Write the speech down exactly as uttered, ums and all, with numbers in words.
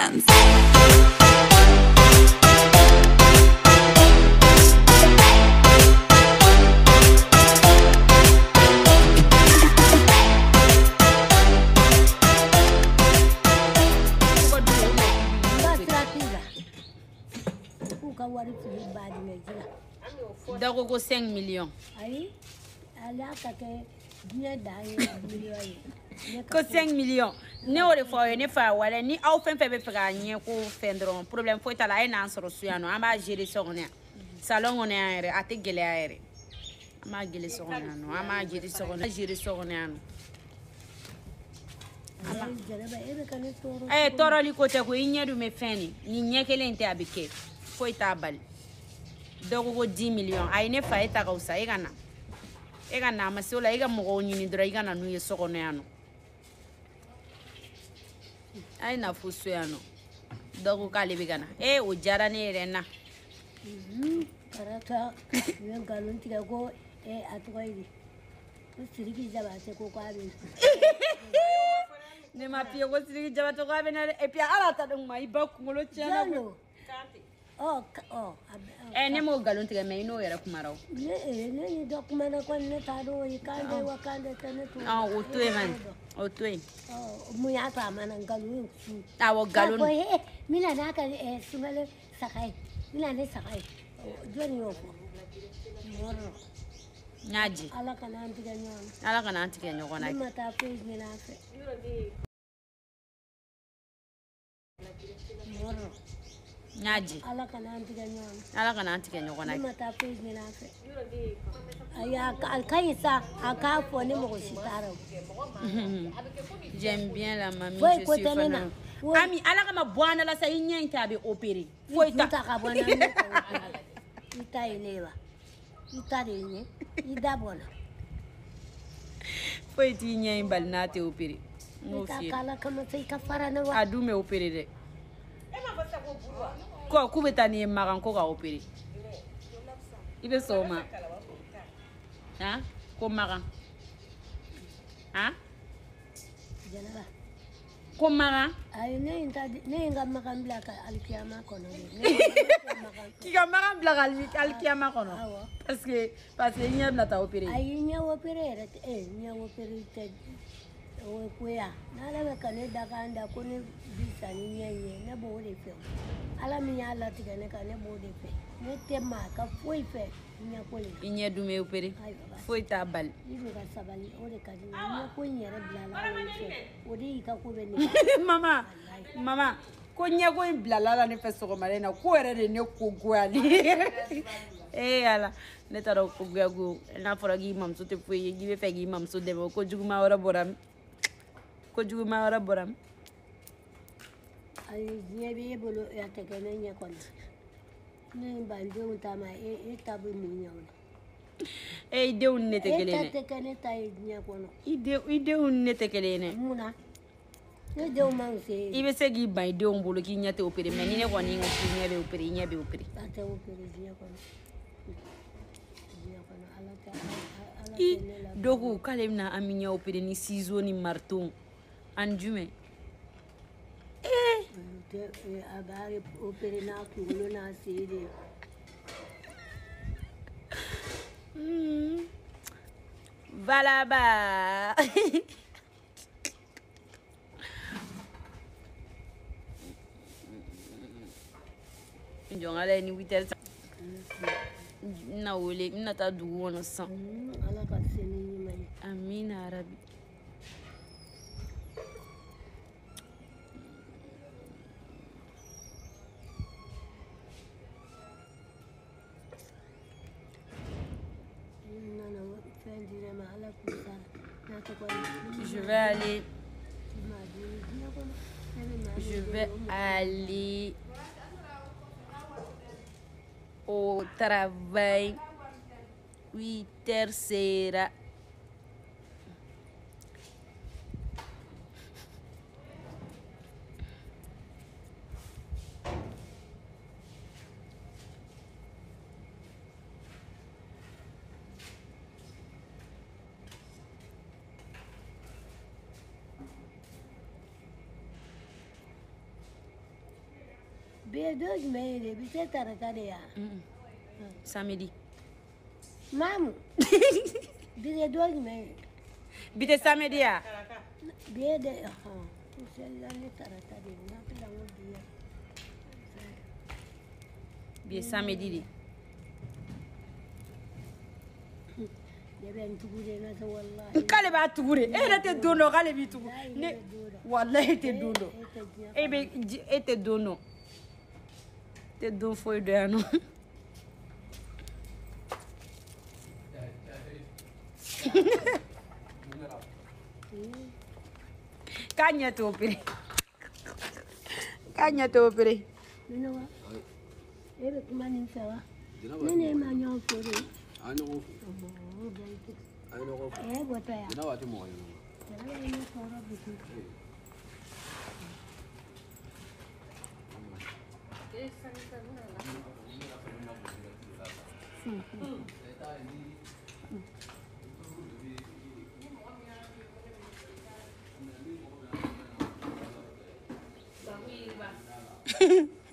Productions. Dago go cinq millions. Aïe, elle a quelqu'un bien d'ailleurs. Ko cinq millions. Ne o de fo ne fa wala ni aw fen fe be fega nye ko fendron problème foi tala e na soro suyano amba gérer so on salon on ere ate gele ere ama gele so on no ama gérer so on gérer so on no eh toro li ko te ko inyedu me feni ni nyekele inte abike foi tabal dogo go dix millions ay ne fa eta ko sa e kana e kana masola e ga mo nyini dra e kana nu ye so on no ay na fusu ya no dogo kale bigana eh o jara ne rena mhm karata yen galon tiga go eh atwaidi ko siriki jabate ko kwabe ne ma pie ko siriki jabate ko kwabe na e pia ala ta dum mai ba ku ngolo chena ko oh oh eh ne mo galon tiga me no yara kumaro ne eh ne dokumenta ko ne ta do ikande wakande tane to ah o to e man o to e oh mu ya ta mana galon su ah o galon ko eh mina na ka eh sumale sakai mina ne sakai joni yo ko moro nyaji ala kana antiga nyon ala kana antiga nyon na mata page ni na fe moro nyaji ala kana antiga nyon ala kana antiga nyon na mata page ni na fe aya alkaisa akafo ni mo shitaro j'aime bien la mamie je suis fan ami ala kama bwana la sa yin tabe opéré foi ta ka bwana ita ilewa ita renye ida bona foi ti yin bal na te opéré mo fi kala kama sai ka fara na wa adu me opéré de ko ku betani magan ko ga opéré ibe soma ha ko magan ha janaba ko magan ay ne inta ne nga magan blaka alkiyama kono ki ga magan blaka alkiyama kono parce que parce que nya na ta opéré ay nya opéré eh nya opéré te o kuya na la ka ne daga anda ko ne bisa ni nyenye na bo de fe ala mi ya la tiga ne ka ne bo de fe ne te ma ka foi fe nya ko le nya du me opéré foi ta bal ibe ka sabali o de ka ni nya ko nya re blala o fe o de ka ko be ni mama mama ko nya ko blala la ne fe so ko mare na ko ere de ne ko gwali eh ala ne taro ko gwago na fora gi mam so te foi gi be fe gi mam so de ko juguma ora boram ko juguma ora boram ay nya be bolo ya te ke ne nya ko ne bande un tama e e tabu mi nya wala e de un ne te gele ne te ke ne tay nya ko no ide ide un ne te gele ne muna ne de un man se ibe se gi ba ide un bolo ki nya te opéré mais ni ne ko ni ngi nya be opéré nya be opéré ta te opéré nya ko no nya ko no ala ta ala i dogu kale na aminya opéré ni ciseau ni marteau anjume eh te agare opéré na ki ulo na sede mm valaba njongale ni witel na wole na ta dugu wono san ala ka seni ni mai amina arabi je vais aller je vais aller au travail huit heures sera Be dos me de bi se tarata de ya. Samedi. Mamu. Be dos me. Bite samedi ya. Be de ha. Celle-là ne tarata de na pela ngodi ya. Bi samedi di. Kale ba tugure e ne te dono kale bi tugu ne wallahi te dono e be e te dono te don foi do ano kanya to pere kanya to pere no wa e be kuma ni sawa ne ne ma nyo fere ano ko ano ko eh bota ya ginawa ti mo kayo wala ni soro bitu Bahu